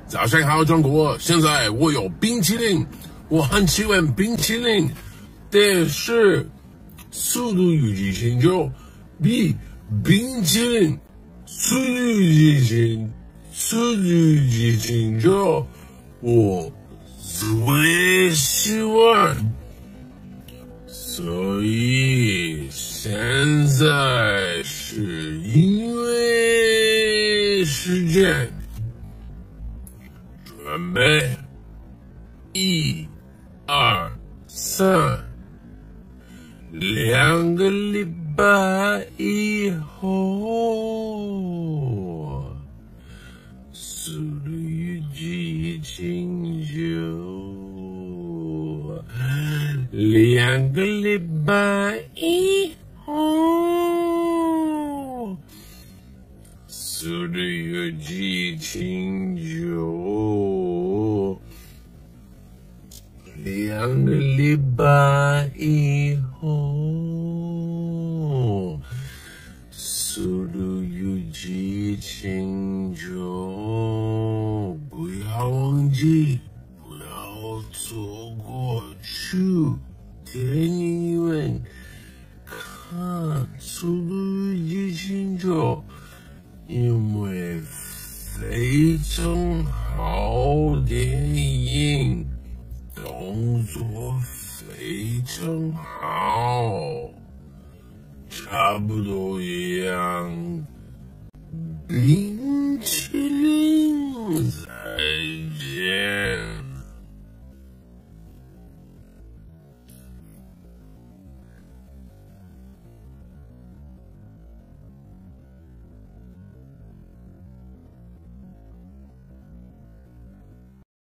早上好，中国！现在我有冰淇淋，我很喜欢冰淇淋，但是《速度与激情》就比冰淇淋《速度与激情》就我最喜欢，所以现在是因为时间。准备，1、2、3，2个礼拜以后，速度与激情就2个礼拜以后，速度与激情就2个礼拜以后，速度与激情就不要忘记，不要错过去电影院看速度与激情就，因为非常好电影。动作非常好，差不多一样。